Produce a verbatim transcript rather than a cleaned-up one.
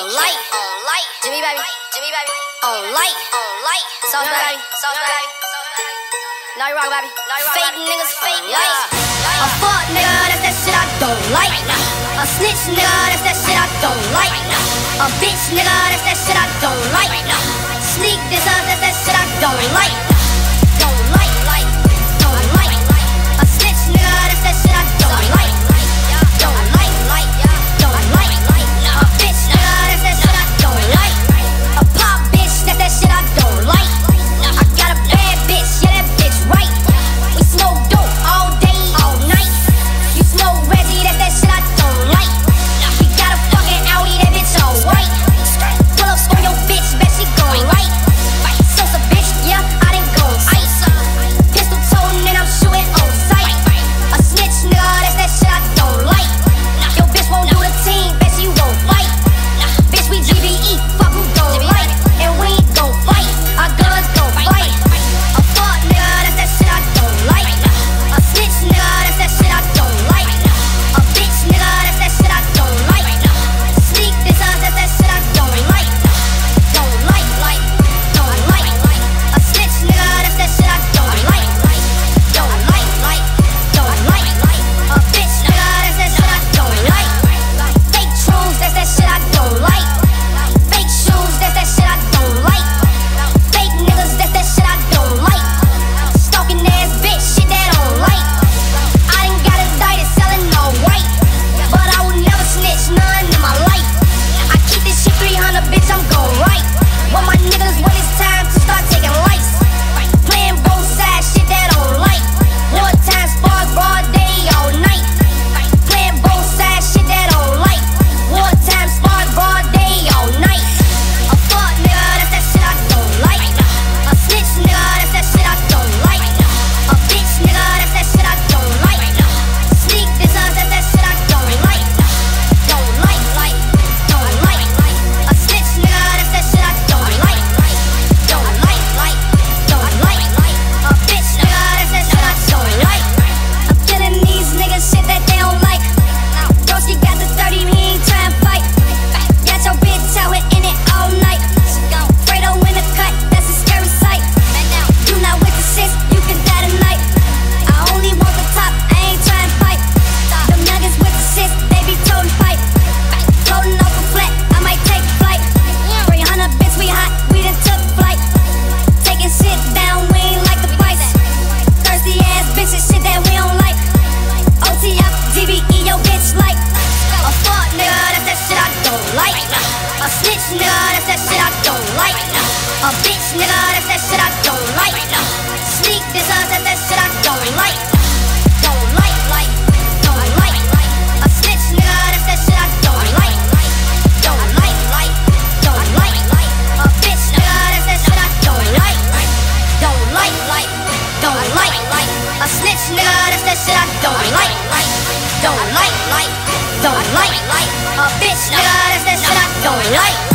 on light, on light. Jimmy baby, Jimmy baby, on light, on light. Soft baby, soft baby. Now you rock, baby. Fake niggas, fake light. A fuck nigga, that's that shit I don't like. A snitch nigga, that's that shit I don't like. A bitch nigga, that's that shit I don't like. Sneak this up, that's that shit I don't like. Don't like, like, don't like. A snitch nigga, that's that shit I don't like. Don't like, like, don't like. A bitch nigga, that's that shit I don't like. A pop bitch, that's that shit I don't like. I got a bad bitch, yeah that bitch right. We smoke dope all day, all night. You smoke Reggie, that's that shit I don't like. We got a fucking Audi, that bitch all white. Pull up on your bitch, bet she gon' right. Sosa bitch, yeah, I done go ice. Pistol toting and I'm shooting on sight. A snitch nigga, that's that shit I don't like. Your bitch won't do the team, bet she won't fight. Bitch, we G B E, fuck who gon' like. And we ain't gon' fight, our guns gon' fight. A fuck nigga, that's that shit I don't like. A snitch nigga, that's that shit I don't like. A bitch nigga, that's that shit I don't like. Sneak this up, that's that shit I don't like. Don't like, like, don't like. A snitch nigga, that's that shit I don't like. Don't like, like, don't like. A bitch nigga, that's that shit I don't like. Fake truths, that's that shit I don't like. Fake shoes, that's that shit I don't like. Fake niggas, that's that shit I don't like. Stalking ass bitch, shit that I don't like. I done got indicted selling all white, but I will never snitch none in my life. I keep this shit three hundred, bitch, I'm gon' right. But my niggas, when it's time to start taking lights, playing both sides, shit that I don't like. War time, spark, broad day, all night. Playing both sides, shit that I don't like. War time, spark, broad day, all night. A fuck nigga, that's that shit I don't like. A snitch nigga, that's that shit I don't like. A bitch nigga, that's that shit I don't like. Sneak this up, that's that shit I don't like. Don't like, like, don't like. A snitch nigga, that's that shit I don't like. Don't like, like, don't like. A bitch nigga, that's that shit I don't like. I'm killing these niggas shit that they don't like. Broski got the thirty, he ain't tryna fight. Got your bitch out here in it all night. Fredo in the cut, that's a scary sight. You not with the shits, you can die tonight. I only want the top, I ain't tryna fight. Them nuggets with the shits, they be toting pipe. Floating off a flat, I might take flight. three hundred bitch, we hot, we done took flight. Taking shit down, we ain't like the price. Thirsty ass bitches, shit that we don't like. O T F, G B E, yo bitch like. A fuck nigga, that's that shit I don't like. A snitch nigga, that's that shit I don't like. A bitch nigga, that's that shit I don't like. Sneak this up, that's that shit I don't like. Don't like, like, don't like. A snitch nigga, that's that shit I don't like. Don't like, like, don't like. A bitch nigga, that's that shit I don't like. Don't like, like, don't like. A snitch nigga, that's that shit I don't like. Don't like, like, don't like. A bitch nigga, that's that shit I don't like.